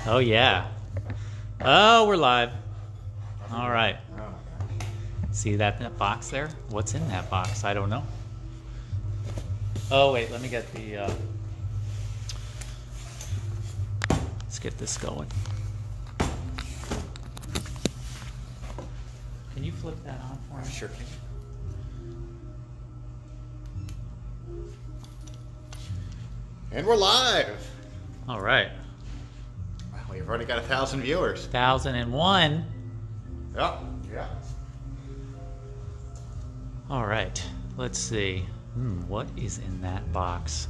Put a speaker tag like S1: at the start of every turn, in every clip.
S1: Oh, yeah. Oh, we're live. All right.
S2: Oh my gosh.
S1: See that box there? What's in that box? I don't know. Oh, wait. Let me get the... let's get this going. Can you flip that on for me?
S2: Sure can. And we're live.
S1: All right.
S2: Wow, we've already got 1,000 viewers.
S1: 1,001.
S2: Yep. Yeah.
S1: All right. Let's see. What is in that box?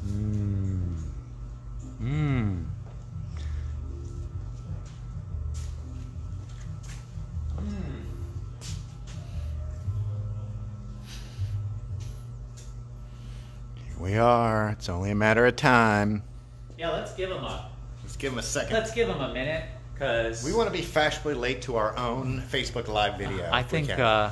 S2: Here we are. It's only a matter of time.
S1: Yeah, let's give them a...
S2: Let's give them a second.
S1: Let's give them a minute, because...
S2: We want to be fashionably late to our own Facebook Live video.
S1: I think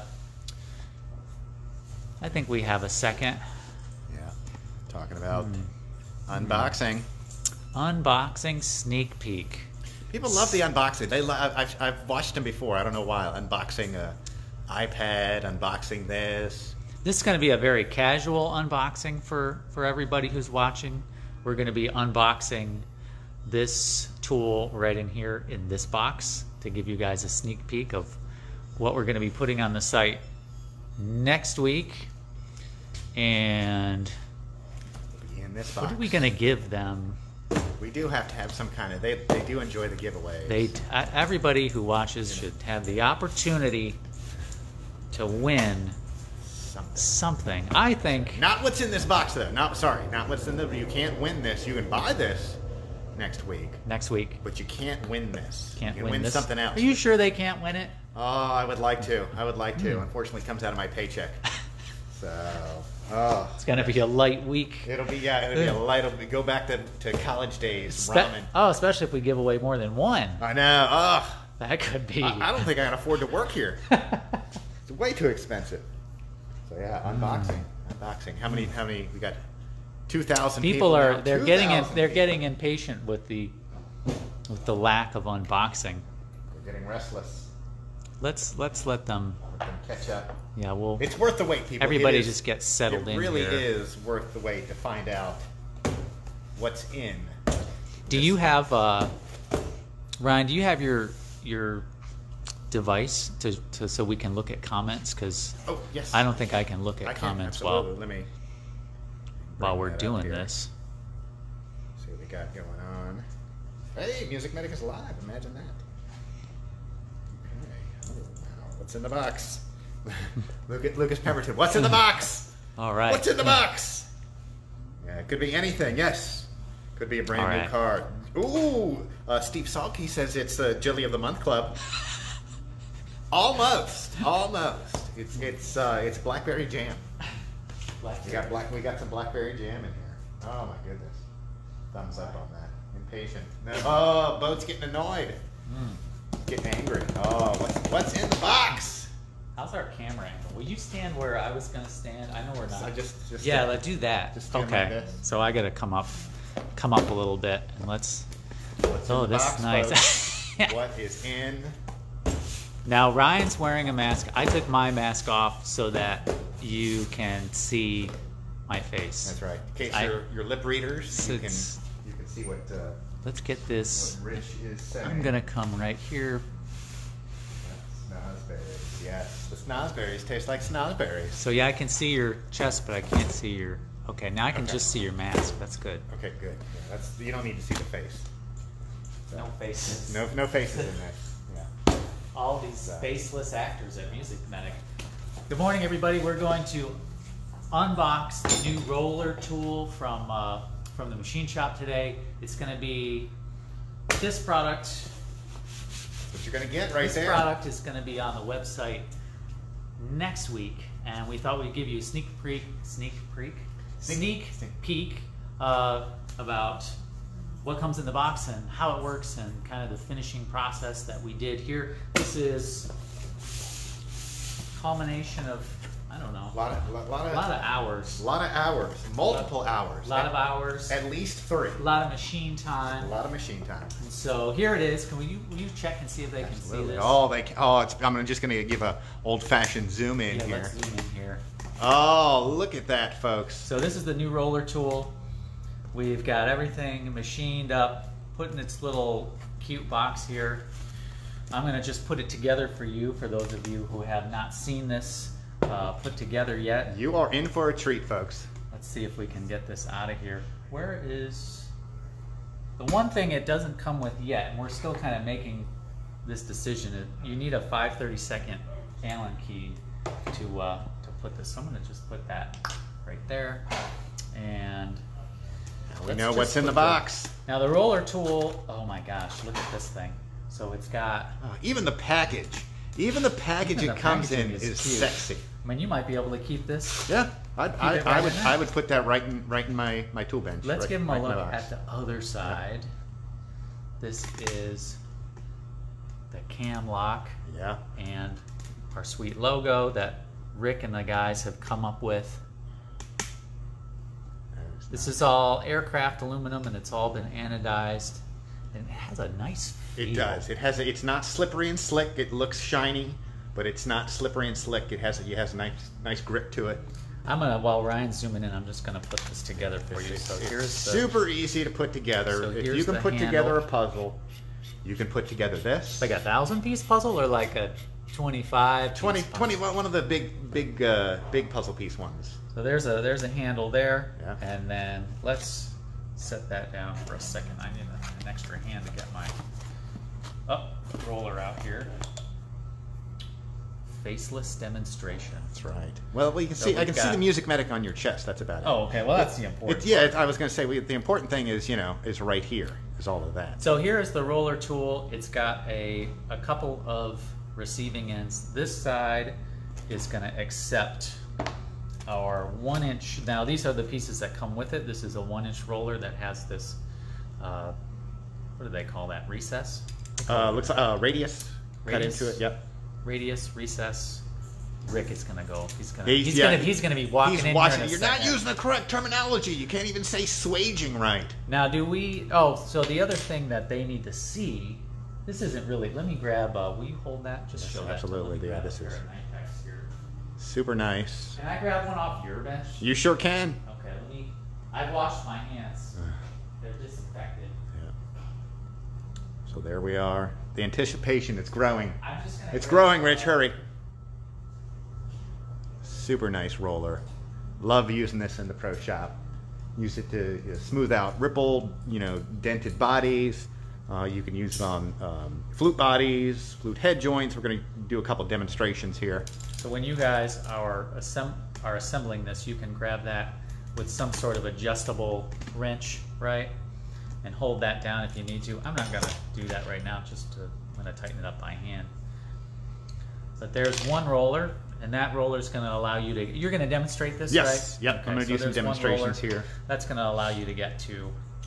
S1: we have a second.
S2: Yeah. Talking about unboxing.
S1: Unboxing sneak peek.
S2: People love the unboxing. They I've watched them before. I don't know why. Unboxing a iPad, unboxing this.
S1: This is going to be a very casual unboxing for everybody who's watching. We're going to be unboxing this tool right in here in this box to give you guys a sneak peek of what we're going to be putting on the site next week. And
S2: in this box,
S1: what are we going to give them?
S2: We do have to have some kind of... They do enjoy the giveaways.
S1: Everybody who watches should have the opportunity to win something. I think...
S2: Not what's in this box, though. Not what's in the... You can't win this. You can buy this next week.
S1: Next week.
S2: But you can't win this.
S1: You
S2: can win
S1: this.
S2: something else.
S1: Are you sure they can't win it?
S2: Oh, I would like to. I would like to. Unfortunately, it comes out of my paycheck. So...
S1: It's going to be a light week.
S2: It'll be a light... Go back to college days. Ramen.
S1: Oh, especially if we give away more than one.
S2: I know. Oh,
S1: that could be...
S2: I don't think I can afford to work here. It's way too expensive. So yeah, unboxing. How many? We got 2,000 people.
S1: They're getting impatient with the lack of unboxing.
S2: They're getting restless.
S1: Let's let them
S2: catch up.
S1: Yeah, well,
S2: it's worth the wait, people.
S1: Everybody just gets settled in.
S2: It really
S1: here.
S2: is worth the wait to find out what's in.
S1: Do you have Ryan? Do you have your device so we can look at comments? Because
S2: yes,
S1: I don't think I can look at comments while we're doing this.
S2: See what we got going on. Hey, MusicMedic is live. Imagine that. Okay. Oh, wow. What's in the box? Look at Lucas Pemberton. What's in the box?
S1: All right.
S2: What's in the box? Yeah, it could be anything. Yes. Could be a brand new card. Ooh, Steve Salke says it's the Jilly of the Month Club. Almost. It's blackberry jam. We got some blackberry jam in here. Oh my goodness. Thumbs up on that. Impatient. No. Oh, Boat's getting annoyed. Getting angry. Oh, what's in the box?
S1: How's our camera angle? Will you stand where I was gonna stand? I know we're not.
S2: So just
S1: yeah, let's do that.
S2: Just stand like this.
S1: So I gotta come up a little bit and let's.
S2: What's
S1: in the
S2: this
S1: box, is nice.
S2: What is in?
S1: Now Ryan's wearing a mask. I took my mask off so that you can see my face.
S2: That's right. In case you're lip readers, you can see what.
S1: Let's get this.
S2: What Rich is saying.
S1: I'm gonna come right here.
S2: Snozberries, yes. The snozberries taste like snozberries.
S1: So yeah, I can see your chest, but I can't see your. Okay, now I can just see your mask. That's good.
S2: Okay, good. Yeah, you don't need to see the face. So,
S1: no faces.
S2: No faces in there. Yeah.
S1: All these faceless actors at MusicMedic. Good morning, everybody. We're going to unbox the new roller tool from the machine shop today. It's going to be this product.
S2: What you're going to get right there.
S1: This product is going to be on the website next week, and we thought we'd give you a sneak peek about what comes in the box and how it works and kind of the finishing process that we did here. This is a culmination of I don't know.
S2: A lot of
S1: hours.
S2: A lot of hours. Multiple hours.
S1: A lot of hours.
S2: At least 3.
S1: A lot of machine time.
S2: A lot of machine time.
S1: And so here it is. Will you check and see if they can see this?
S2: Oh, they can. Oh, I'm just going to give a old-fashioned zoom in here.
S1: Let's zoom in here.
S2: Oh, look at that, folks.
S1: So this is the new roller tool. We've got everything machined up, put in its little cute box here. I'm going to just put it together for you, for those of you who have not seen this put together yet.
S2: You are in for a treat, folks.
S1: Let's see if we can get this out of here. Where is... The one thing it doesn't come with yet, and we're still kind of making this decision, you need a 5/32 Allen key to put this. So I'm going to just put that right there. And
S2: now we know what's in the box.
S1: Now the roller tool, oh my gosh, look at this thing. So it's got...
S2: even the package. Even the package it comes in is sexy.
S1: I mean, you might be able to keep this.
S2: Yeah, I would put that right in my tool bench.
S1: Let's give them a look at the other side. Yeah. This is the cam lock.
S2: Yeah.
S1: And our sweet logo that Rick and the guys have come up with. This is all aircraft aluminum, and it's all been anodized, and it has a nice feel.
S2: It does. It has. It's not slippery and slick. It looks shiny, but it's not slippery and slick. It has a nice grip to it.
S1: I'm gonna, while Ryan's zooming in, I'm just gonna put this together for you. So here's
S2: super easy to put together. So if you can put together a puzzle, you can put together this.
S1: Like a 1,000-piece puzzle, or like a 25?
S2: 20, one of the big puzzle piece ones.
S1: So there's a handle there,
S2: yeah.
S1: And then let's set that down for a second. I need an extra hand to get my roller out here. Faceless demonstration.
S2: That's right. Well, you can see. I can see the MusicMedic on your chest. That's about it.
S1: Oh, okay. Well, that's the important part.
S2: I was going to say the important thing is is right here. Is all of that.
S1: So here is the roller tool. It's got a couple of receiving ends. This side is going to accept our 1-inch. Now these are the pieces that come with it. This is a 1-inch roller that has this. What do they call that? Recess.
S2: Looks like radius. Cut into it. Yep.
S1: Radius, recess. Rick is gonna go. He's gonna be walking in
S2: watching.
S1: here in a
S2: You're
S1: second.
S2: not using the correct terminology. You can't even say swaging right.
S1: Now, do we? Oh, so the other thing that they need to see. This isn't really. Let me grab. Will you hold that? Just show that.
S2: Absolutely. Yeah. This is super nice.
S1: Can I grab one off your bench?
S2: You sure can.
S1: Okay. Let me. I've washed my hands. They're disinfected.
S2: Yeah. So there we are. The anticipation, it's growing. It's growing, Rich, hurry. Super nice roller. Love using this in the ProShop. Use it to smooth out rippled, dented bodies. You can use it on flute bodies, flute head joints. We're going to do a couple demonstrations here.
S1: So when you guys are assembling this, you can grab that with some sort of adjustable wrench, right? And hold that down if you need to. I'm not going to do that right now, I'm going to tighten it up by hand. But there's one roller, and that roller is going to allow you to, you're going to demonstrate this, right?
S2: Yes, yep, okay, I'm going to do some demonstrations here.
S1: That's going to allow you to get to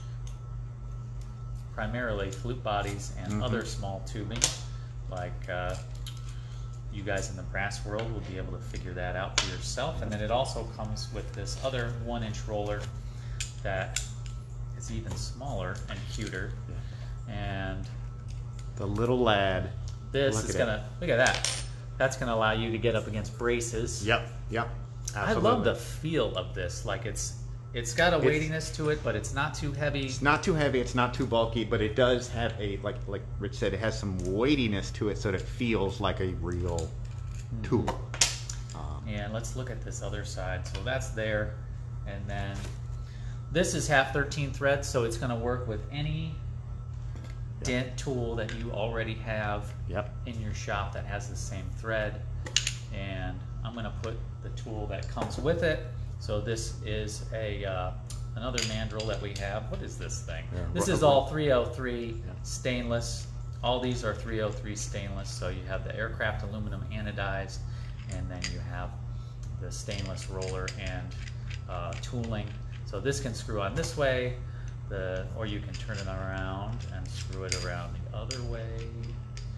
S1: primarily flute bodies and other small tubing, like you guys in the brass world will be able to figure that out for yourself. And then it also comes with this other 1-inch roller that is even smaller and cuter. And
S2: the little lad.
S1: This is gonna, look at that. That's gonna allow you to get up against braces.
S2: Yep. Absolutely.
S1: I love the feel of this. Like it's got a weightiness to it, but it's not too heavy.
S2: It's not too heavy. It's not too bulky, but it does have a like Rich said, it has some weightiness to it, so that it feels like a real tool.
S1: And let's look at this other side. So that's there, and then this is 1/2-13 thread, so it's going to work with any dent tool that you already have in your shop that has the same thread. And I'm going to put the tool that comes with it. So this is another mandrel that we have. What is this thing? This is all 303 stainless. All these are 303 stainless. So you have the aircraft aluminum anodized, and then you have the stainless roller and tooling. So this can screw on this way, or you can turn it around and screw it around the other way.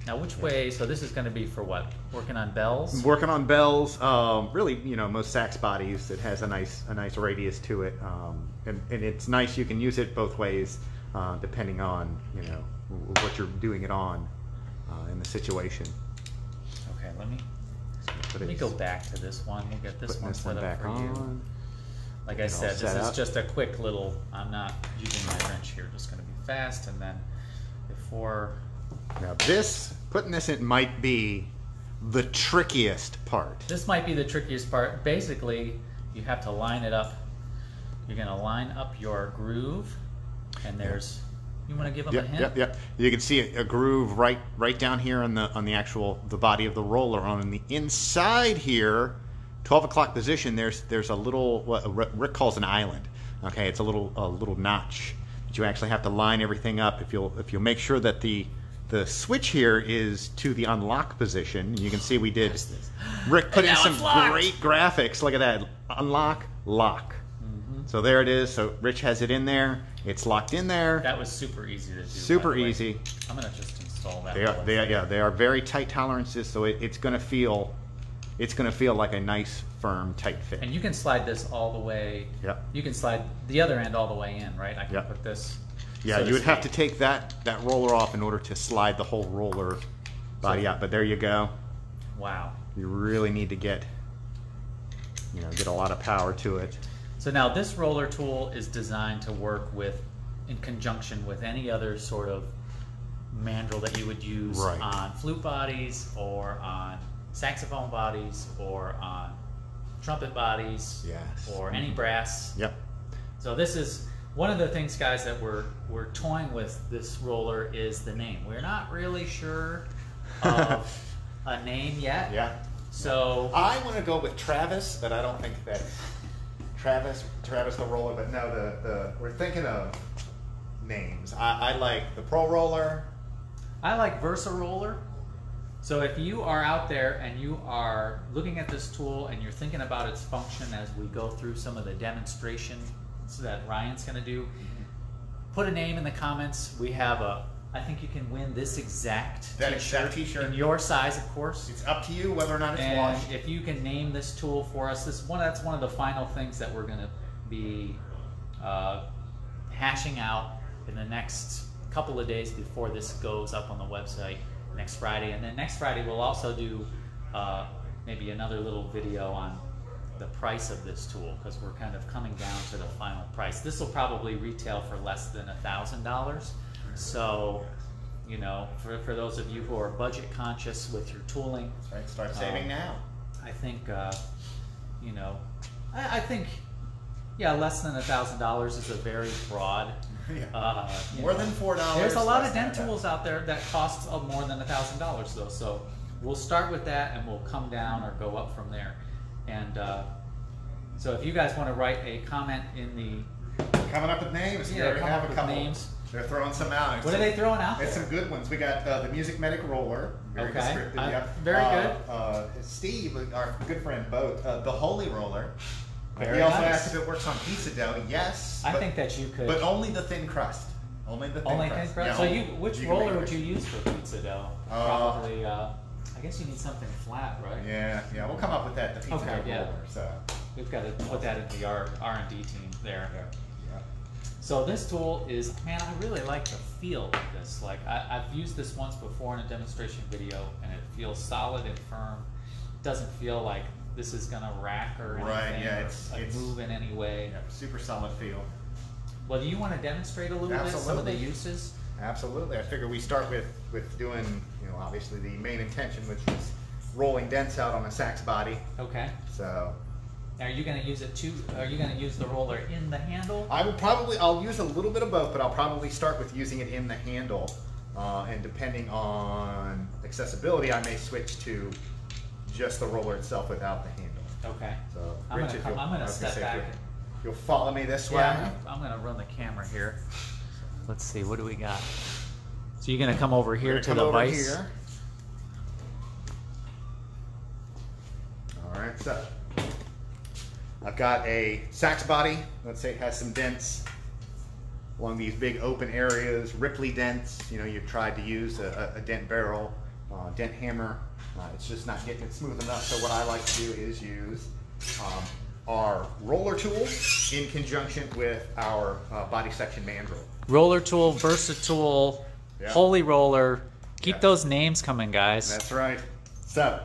S1: Now, which way? So this is going to be for what? Working on bells?
S2: Working on bells. Really, most sax bodies, it has a nice radius to it, and it's nice. You can use it both ways, depending on what you're doing it on in the situation.
S1: Okay, let me go back to this one. We'll get this one set up for you. Like I said, this is just a quick little. I'm not using my wrench here. Just going to be fast, and then before.
S2: Now putting this in might be the trickiest part.
S1: This might be the trickiest part. Basically, you have to line it up. You're going to line up your groove, and there's. You want to give them a hint?
S2: Yep. You can see a groove right down here on the body of the roller. On the inside here, 12 o'clock position. There's a little what Rick calls an island. Okay, it's a little notch. But you actually have to line everything up. If you'll make sure that the switch here is to the unlock position. You can see we did. Rick put in some great graphics. Look at that. Unlock, lock. Mm-hmm. So there it is. So Rich has it in there. It's locked in there.
S1: That was super easy to do.
S2: Super easy.
S1: I'm going to just install that.
S2: They are very tight tolerances, so it's going to feel like a nice, firm, tight fit.
S1: And you can slide this all the way.
S2: Yeah.
S1: You can slide the other end all the way in, right? I can put this.
S2: Yeah, you would have to take that roller off in order to slide the whole roller body out. But there you go.
S1: Wow.
S2: You really need to get a lot of power to it.
S1: So now this roller tool is designed to work in conjunction with any other sort of mandrel that you would use on flute bodies or on saxophone bodies or on trumpet bodies or any brass.
S2: Yep.
S1: So this is one of the things, guys, that we're toying with this roller is the name. We're not really sure of a name yet.
S2: Yeah.
S1: So
S2: I want to go with Travis, but I don't think that Travis the roller. But no, we're thinking of names. I like the Pro Roller.
S1: I like Versa Roller. So if you are out there and you are looking at this tool and you're thinking about its function as we go through some of the demonstrations that Ryan's going to do, put a name in the comments. We have I think you can win this exact t-shirt in your size, of course.
S2: It's up to you whether or not it's washed.
S1: And if you can name this tool for us, that's one of the final things that we're going to be hashing out in the next couple of days before this goes up on the website next Friday. And then next Friday we'll also do maybe another little video on the price of this tool, because we're kind of coming down to the final price. This will probably retail for less than $1,000. So, for those of you who are budget conscious with your tooling,
S2: start saving now.
S1: I think, I think, less than $1,000 is a very broad.
S2: More than $4.
S1: There's a lot of dent tools out there that cost more than $1,000 though. So we'll start with that and we'll come down or go up from there. And so if you guys want to write a comment in the
S2: coming up with names, we already have a couple.
S1: Names.
S2: They're throwing some out.
S1: What are they throwing out?
S2: It's some good ones. We got the MusicMedic roller. Very descriptive.
S1: Very good.
S2: Steve, our good friend, the Holy roller.
S1: Very
S2: he also
S1: nice.
S2: asked if it works on pizza dough. Yes.
S1: I think that you could.
S2: But only the thin crust. Only the thin crust.
S1: Yeah, so which roller would you use for pizza dough? Probably. I guess you need something flat, right?
S2: Yeah. We'll come up with that. The pizza dough roller. So
S1: we've got to put that in the R&D team there.
S2: Yeah.
S1: So this tool is, man, I really like the feel of this. Like I've used this once before in a demonstration video, and it feels solid and firm. It doesn't feel like this is gonna rack or anything, it's move in any way.
S2: Yeah, super solid feel.
S1: Well, do you want to demonstrate a little bit some of the uses?
S2: Absolutely. I figure we start with doing, obviously the main intention, which is rolling dents out on a sax body.
S1: Okay.
S2: So.
S1: Are you going to use it too? Are you going to use the roller in the handle?
S2: I'll use a little bit of both, but I'll probably start with using it in the handle. And depending on accessibility, I may switch to just the roller itself without the handle.
S1: Okay.
S2: So,
S1: I'm going to step back.
S2: You'll follow me this way.
S1: Yeah, I'm going to run the camera here. Let's see, what do we got? So you're going to come over here to the vise.
S2: Here. All right, so I've got a sax body. Let's say it has some dents along these big open areas, ripply dents. You've tried to use a dent barrel dent hammer. It's just not getting it smooth enough. So what I like to do is use our roller tool in conjunction with our body section mandrel.
S1: Roller tool, versatile, holy roller. Keep those names coming, guys.
S2: That's right. So,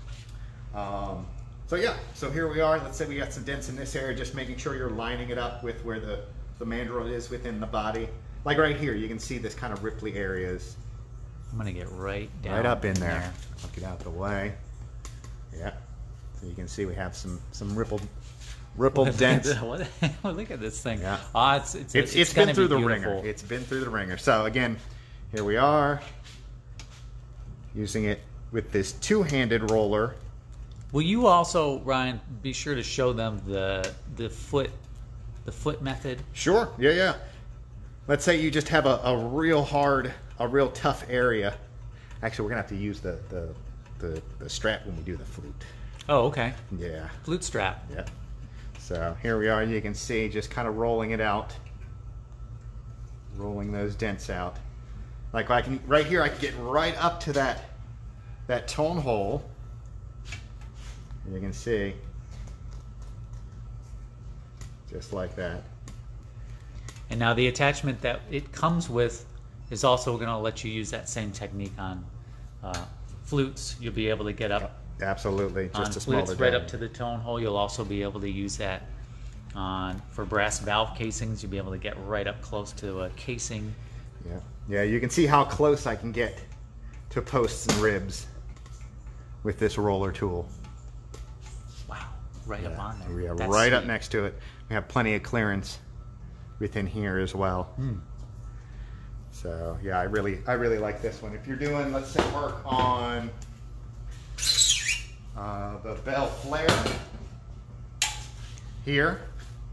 S2: so here we are. Let's say we got some dents in this area, just making sure you're lining it up with where the mandrel is within the body. Like right here, you can see this kind of ripply areas.
S1: I'm gonna get right down.
S2: Right up in there. I'll get out of the way. Yeah. So you can see we have some rippled dents.
S1: What? Look at this thing.
S2: Yeah.
S1: It's
S2: been through the
S1: beautiful.
S2: ringer. It's been through the ringer. So again, here we are using it with this two-handed roller.
S1: Will you also, Ryan, be sure to show them the foot method?
S2: Sure. Yeah. Let's say you just have a real hard, a real tough area. Actually, we're gonna have to use the strap when we do the flute.
S1: Oh, okay.
S2: Yeah.
S1: Flute strap.
S2: Yeah. So here we are. You can see just kind of rolling it out, rolling those dents out. Like right here, I can get right up to that tone hole. You can see, just like that.
S1: And now the attachment that it comes with is also going to let you use that same technique on flutes. You'll be able to get up.
S2: Absolutely, just
S1: on
S2: a smaller
S1: flutes right
S2: dome.
S1: up to the tone hole. You'll also be able to use that for brass valve casings. You'll be able to get right up close to a casing.
S2: Yeah. You can see how close I can get to posts and ribs with this roller tool.
S1: Wow, right up on there.
S2: Yeah,
S1: That's
S2: right
S1: sweet.
S2: up next to it. We have plenty of clearance within here as well. So yeah, I really like this one. If you're doing, let's say, work on the bell flare here.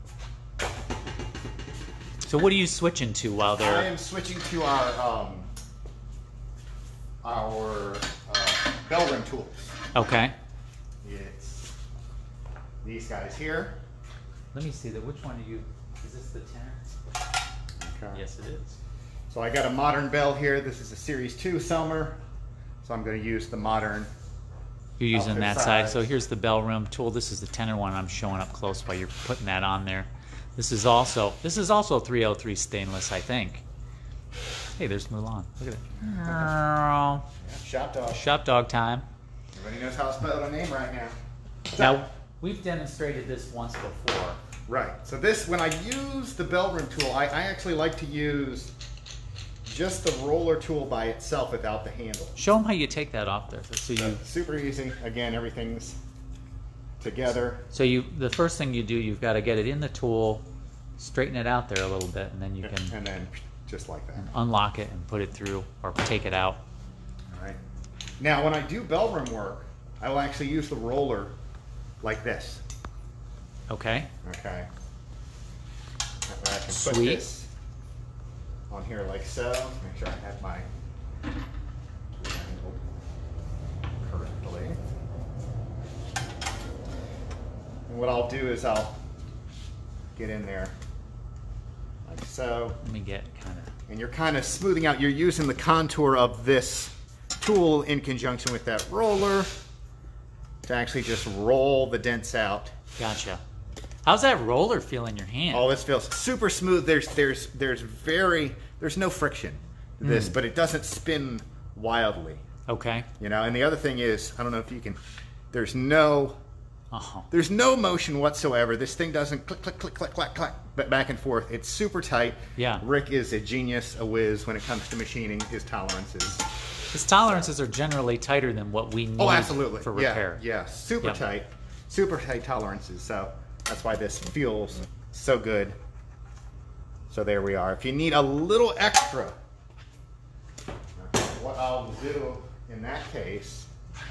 S1: So what are you switching to while
S2: I
S1: they're...
S2: am switching to our bell rim tools.
S1: Okay.
S2: It's these guys here.
S1: Let me see that. Which one are you... Is this the tenor?
S2: Okay.
S1: Yes, it is.
S2: So I got a modern bell here. This is a Series 2 Selmer. So I'm going to use the modern.
S1: You're using
S2: outfit
S1: that
S2: size.
S1: side. So here's the bell rim tool. This is the tenor one. I'm showing up close while you're putting that on there. This is also 303 stainless, I think. Hey, there's Mulan. Look at it.
S2: Yeah, shop dog.
S1: Shop dog time.
S2: Everybody knows how to spell a name right now.
S1: Now, we've demonstrated this once before.
S2: Right. So this, when I use the bell rim tool, I actually like to use just the roller tool by itself without the handle.
S1: Show them how you take that off there. So
S2: Super easy. Again, everything's together.
S1: So the first thing you do, you've got to get it in the tool, straighten it out there a little bit, and then you can
S2: And then just like that.
S1: unlock it and put it through or take it out.
S2: All right. Now, when I do bell rim work, I will actually use the roller like this.
S1: Okay.
S2: Okay. That way I can put
S1: Sweet.
S2: this on here like so. Make sure I have my angle correctly. And what I'll do is I'll get in there like so.
S1: Let me get kind of...
S2: And you're kind of smoothing out. You're using the contour of this tool in conjunction with that roller to actually just roll the dents out.
S1: Gotcha. How's that roller feel in your hand?
S2: Oh, this feels super smooth. There's no friction to this, but it doesn't spin wildly.
S1: Okay.
S2: You know, and the other thing is, I don't know if you can, there's no motion whatsoever. This thing doesn't click, click, click, click, click, click, but back and forth. It's super tight.
S1: Yeah.
S2: Rick is a genius, a whiz when it comes to machining his tolerances.
S1: His tolerances are generally tighter than what we need
S2: Oh, absolutely.
S1: for repair.
S2: Yeah, super tight tolerances. So that's why this feels so good. So there we are. If you need a little extra, what I'll do in that case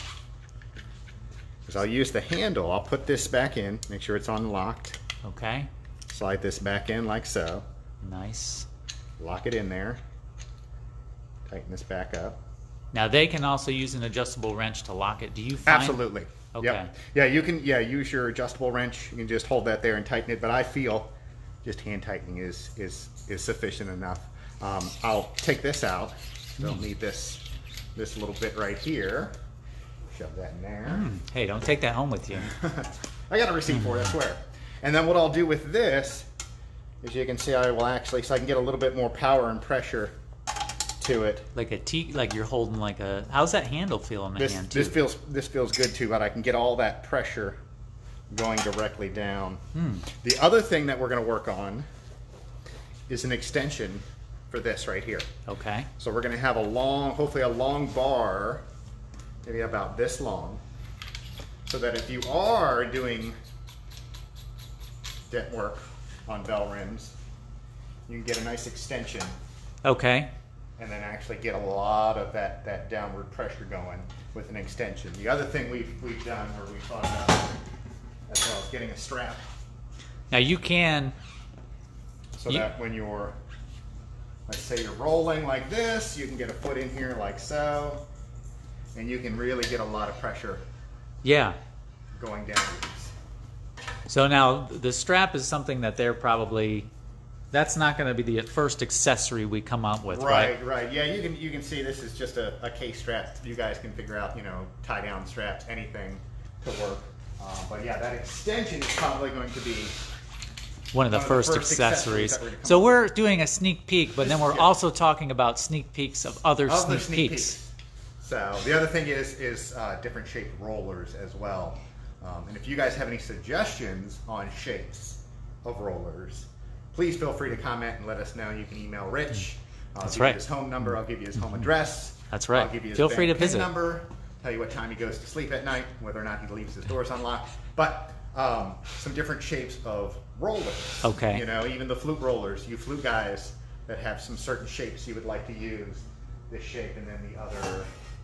S2: is I'll use the handle. I'll put this back in, make sure it's unlocked.
S1: Okay.
S2: Slide this back in like so.
S1: Nice.
S2: Lock it in there. Tighten this back up.
S1: Now they can also use an adjustable wrench to lock it. Do you find...
S2: Absolutely.
S1: Okay.
S2: Yep. Yeah, you can use your adjustable wrench. You can just hold that there and tighten it, but I feel just hand tightening is sufficient enough. I'll take this out. Don't need this this little bit right here. Shove that in there.
S1: Hey, don't take that home with you.
S2: I got a receipt for it, I swear. And then what I'll do with this, as you can see, I will actually, so I can get a little bit more power and pressure to it.
S1: Like like you're holding like a, how's that handle feel in the hand too?
S2: This feels good too, but I can get all that pressure going directly down. The other thing that we're gonna work on is an extension for this right here.
S1: Okay.
S2: So we're gonna have a long, hopefully a long bar, maybe about this long, so that if you are doing dent work on bell rims, you can get a nice extension.
S1: Okay.
S2: And then actually get a lot of that downward pressure going with an extension. The other thing we've done, or we thought about as well, is getting a strap.
S1: Now you can,
S2: so that when you're, let's say you're rolling like this, you can get a foot in here like so, and you can really get a lot of pressure going downwards.
S1: So now the strap is something that they're probably, that's not going to be the first accessory we come up with, right?
S2: Right. Yeah, you can see this is just a case strap. You guys can figure out, tie down straps, anything to work. But yeah, that extension is probably going to be
S1: one of the first accessories. So we're doing a sneak peek, but then we're also talking about sneak peeks of other sneak peeks.
S2: So the other thing is different shaped rollers as well. And if you guys have any suggestions on shapes of rollers, please feel free to comment and let us know. You can email Rich. I'll give you his home number. I'll give you his home address.
S1: That's right.
S2: I'll give you his
S1: feel free to visit.
S2: Number. Tell you what time he goes to sleep at night, whether or not he leaves his doors unlocked. But some different shapes of rollers.
S1: Okay.
S2: Even the flute rollers. You flute guys that have some certain shapes you would like to use. This shape and then the other.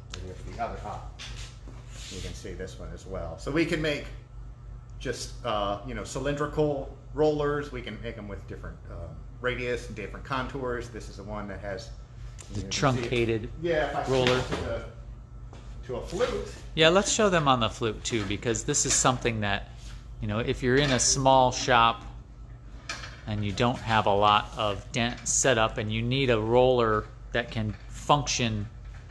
S2: You can see this one as well. So we can make just cylindrical rollers. We can make them with different radius and different contours. This is the one that has
S1: the truncated
S2: if I
S1: roller
S2: to a flute.
S1: Yeah, let's show them on the flute too, because this is something that, if you're in a small shop and you don't have a lot of dent set up and you need a roller that can function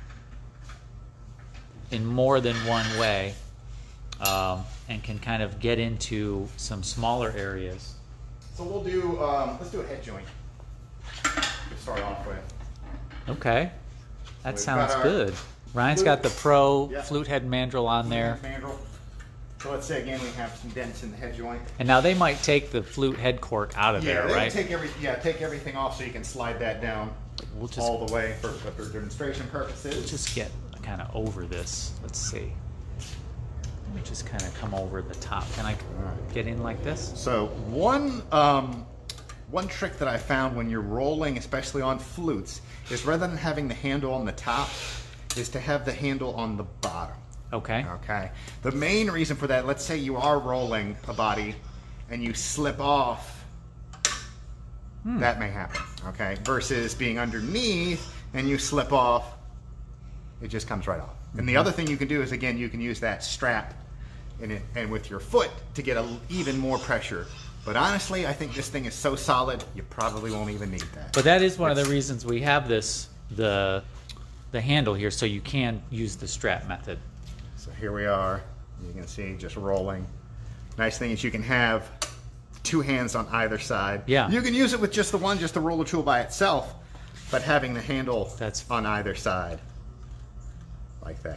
S1: in more than one way, and can kind of get into some smaller areas.
S2: So we'll do, let's do a head joint to start off with.
S1: Okay, that sounds good. Ryan's got the Pro flute head mandrel on there.
S2: So let's say again we have some dents in the head joint.
S1: And now they might take the flute head cork out of there, right?
S2: Take everything off so you can slide that down all the way for demonstration purposes.
S1: We'll just get kind of over this. Let's see. Let me just kind of come over the top. Can I get in like this?
S2: So one trick that I found when you're rolling, especially on flutes, is rather than having the handle on the top, is to have the handle on the bottom.
S1: Okay.
S2: Okay. The main reason for that, let's say you are rolling a body and you slip off, that may happen. Okay. Versus being underneath and you slip off, it just comes right off. And the other thing you can do is, again, you can use that strap and with your foot to get even more pressure. But honestly, I think this thing is so solid, you probably won't even need that.
S1: But that is one of the reasons we have the handle here, so you can use the strap method.
S2: So here we are. You can see just rolling. Nice thing is you can have two hands on either side.
S1: Yeah.
S2: You can use it with just the one, just the roller tool by itself, but having the handle on either side. Like that.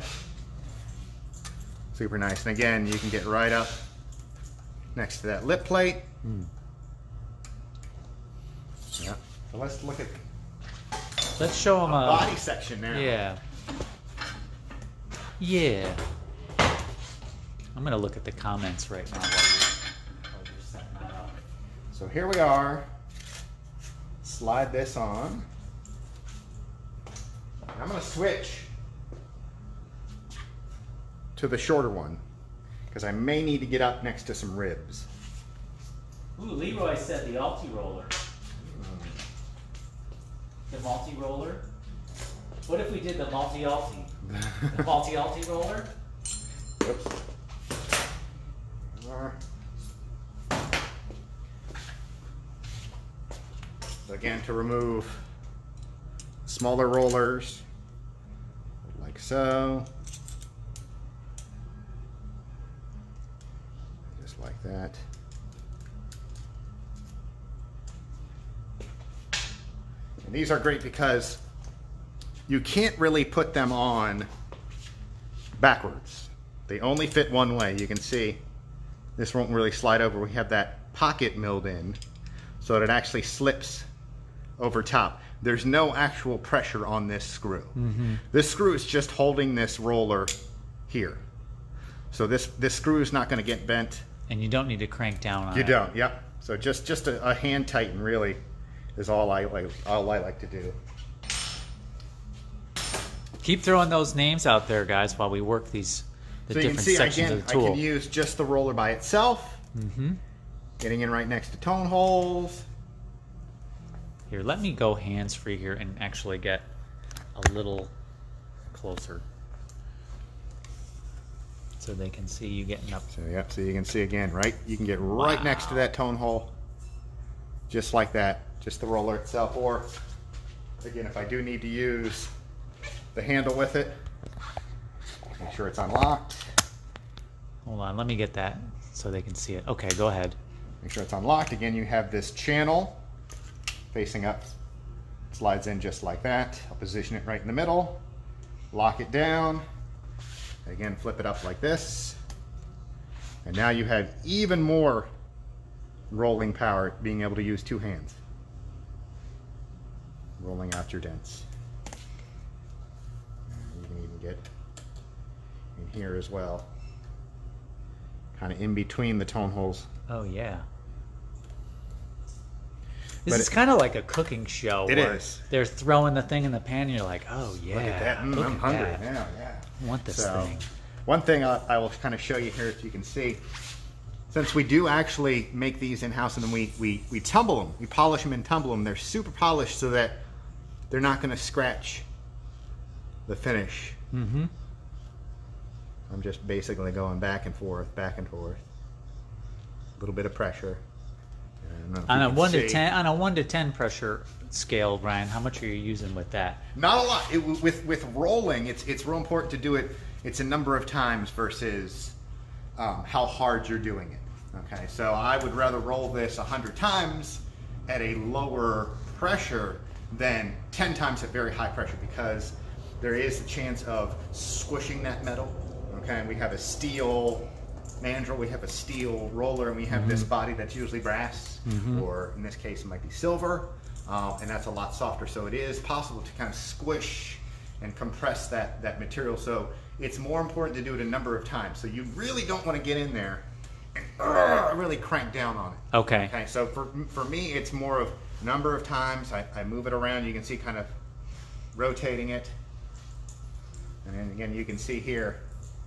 S2: Super nice. And again, you can get right up next to that lip plate. Yeah. So let's look at
S1: Let's show them a
S2: body section now.
S1: Yeah. Yeah. I'm going to look at the comments right now while you're setting that up.
S2: So here we are. Slide this on. I'm going to switch to the shorter one because I may need to get up next to some ribs.
S1: Ooh, Leroy said the multi-roller. The multi-roller? What if we did the multi-alti? The multi-alti roller?
S2: Oops. Again, to remove smaller rollers, like like so. Just like that. And these are great because you can't really put them on backwards. They only fit one way. You can see this won't really slide over. We have that pocket milled in so that it actually slips over top. There's no actual pressure on this screw. This screw is just holding this roller here. So this screw is not going to get bent.
S1: And you don't need to crank down on it.
S2: You don't, yep. So just a hand tighten really is all I like to do.
S1: Keep throwing those names out there, guys, while we work the different sections of the tool.
S2: I can use just the roller by itself. Getting in right next to tone holes.
S1: Here, let me go hands-free here and actually get a little closer so they can see you getting up.
S2: So yep, so you can see again, right? You can get right next to that tone hole, just like that, just the roller itself. Or again, if I do need to use the handle with it, make sure it's unlocked.
S1: Hold on, let me get that so they can see it. Okay, go ahead.
S2: Make sure it's unlocked. Again, you have this channel facing up, slides in just like that. I'll position it right in the middle, lock it down, again flip it up like this, and now you have even more rolling power, being able to use two hands, rolling out your dents. You can even get in here as well, kind of in between the tone holes.
S1: Oh yeah. This is kind of like a cooking show.
S2: It is.
S1: They're throwing the thing in the pan and you're like, oh yeah.
S2: Look at that. I'm hungry now, yeah.
S1: I want this thing.
S2: One thing I will kind of show you here, so you can see, since we do actually make these in-house and then we tumble them, we polish them and tumble them, they're super polished so that they're not going to scratch the finish. I'm just basically going back and forth, back and forth. A little bit of pressure.
S1: On a 1 to 10 pressure scale, Ryan, how much are you using with that?
S2: Not a lot. With rolling, it's real important to do it. It's a number of times versus how hard you're doing it. Okay, so I would rather roll this 100 times at a lower pressure than 10 times at very high pressure, because there is a chance of squishing that metal. Okay, and we have a steel mandrel, we have a steel roller, and we have this body that's usually brass, or in this case it might be silver, and that's a lot softer. So it is possible to kind of squish and compress that material. So it's more important to do it a number of times. So you really don't want to get in there and really crank down on it.
S1: Okay.
S2: Okay. So for me, it's more of number of times. I move it around. You can see kind of rotating it, and then again you can see here.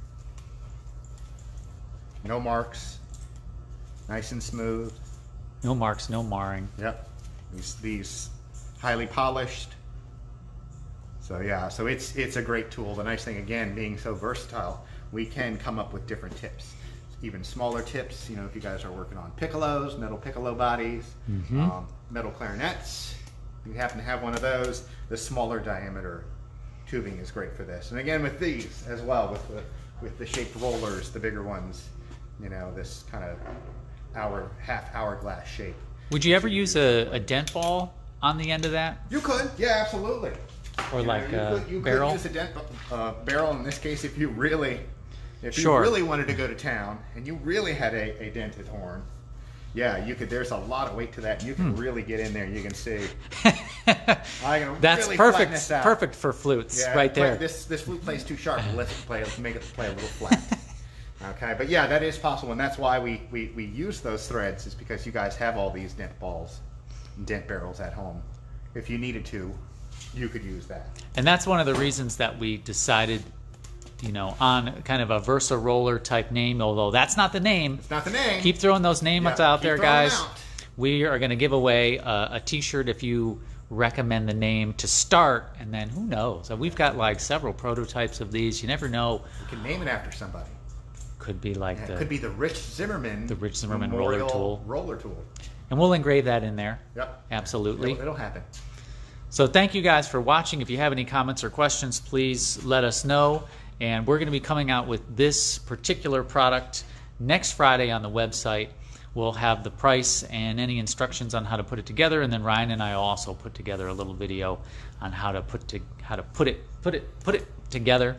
S2: No marks, nice and smooth.
S1: No marks, no marring.
S2: Yep, these highly polished. So yeah, so it's a great tool. The nice thing, again, being so versatile, we can come up with different tips, even smaller tips. You know, if you guys are working on piccolos, metal piccolo bodies, metal clarinets, if you happen to have one of those, the smaller diameter tubing is great for this. And again, with these as well, with the shaped rollers, the bigger ones. You know, this kind of half hourglass shape.
S1: Would you ever use a dent ball on the end of that?
S2: You could, yeah, absolutely.
S1: Or like a barrel?
S2: You could use a dent barrel in this case if you really wanted to go to town and you really had a dented horn. Yeah, you could. There's a lot of weight to that. You can really get in there. You can see.
S1: That's
S2: really
S1: perfect. Perfect for flutes,
S2: yeah,
S1: right there.
S2: This flute plays too sharp. Let's make it play a little flat. Okay, but yeah, that is possible, and that's why we use those threads, is because you guys have all these dent balls, dent barrels at home. If you needed to, you could use that.
S1: And that's one of the reasons that we decided, you know, on kind of a Versa Roller type name, although that's not the name.
S2: It's not the name.
S1: Keep throwing those names out there, guys. We are going to give away a t-shirt if you recommend the name to start, and then who knows? We've got like several prototypes of these. You never know.
S2: You can name it after somebody.
S1: Could be like
S2: it could be the Rich Zimmerman
S1: roller tool.
S2: Roller tool.
S1: And we'll engrave that in there.
S2: Yep.
S1: Absolutely.
S2: It'll happen.
S1: So thank you guys for watching. If you have any comments or questions, please let us know. And we're going to be coming out with this particular product next Friday on the website. We'll have the price and any instructions on how to put it together, and then Ryan and I will also put together a little video on how to put it together.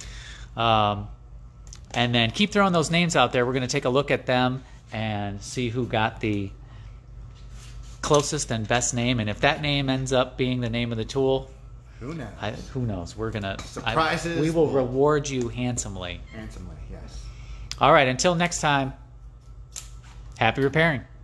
S1: And then keep throwing those names out there. We're going to take a look at them and see who got the closest and best name. And if that name ends up being the name of the tool,
S2: who knows?
S1: Who knows? We're gonna
S2: surprises.
S1: We will reward you handsomely.
S2: Handsomely, yes.
S1: All right. Until next time. Happy repairing.